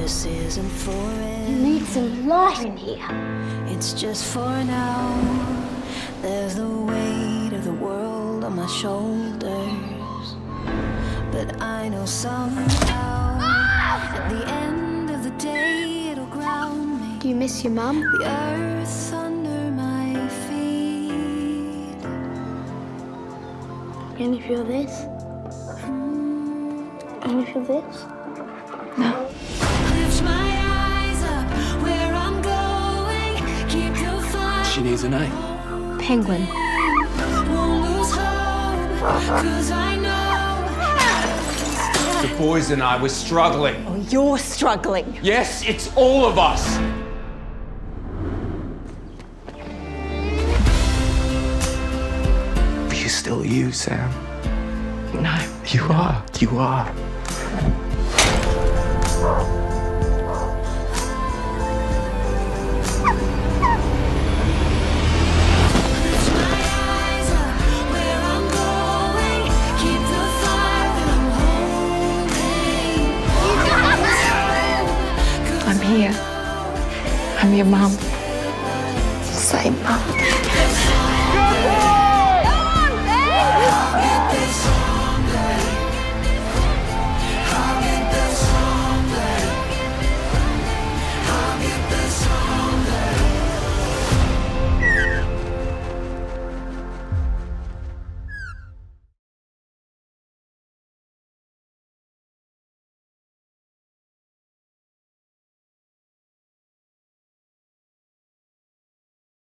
this isn't forever. You need some light in here. It's just for now. There's the weight of the world on my shoulders, but I know somehow at the end of the day it'll ground me. Do you miss your mum? The earth under my feet. Can you feel this? Can you feel this? No. Lift my eyes up where I'm going. Keep your fire. She needs a name. Penguin. Won't lose hope, 'cause I know. The boys and I were struggling. Oh, you're struggling. Yes, it's all of us. Are you still you, Sam? No. You are. You are. I'm here. I'm your mum. Same mum.